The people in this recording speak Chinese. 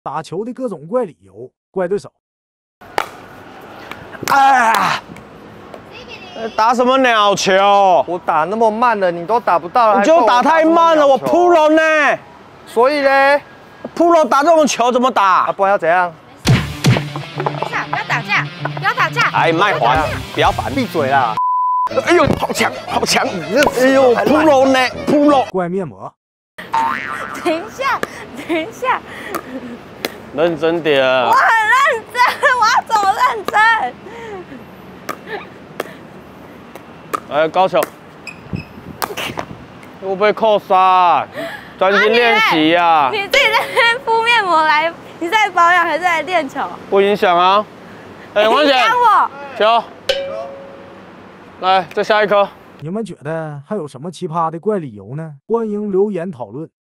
打球的各种怪理由，怪对手。 啊！打什么鸟球？ 我打那么慢了，你都打不到， 你就打太慢了，我 Pro 呢？ 所以呢 ，Pro 打这种球怎么打？ 啊，不然要怎样？ 不要打架，不要打架！ 哎，卖还，不要烦， 闭嘴啦！ 哎呦，好强，好强！哎呦，Pro 呢 ？Pro 怪面膜。 等一下，等一下， 认真点。 我很认真，我要走认真。 哎，高球，会不会扣杀？专心练习呀！ 你自己在那边敷面膜来，你在保养还是在练球？ 不影响啊。哎，王姐， 影响我。 球，来，再下一颗。 你们觉得还有什么奇葩的怪理由呢？欢迎留言讨论。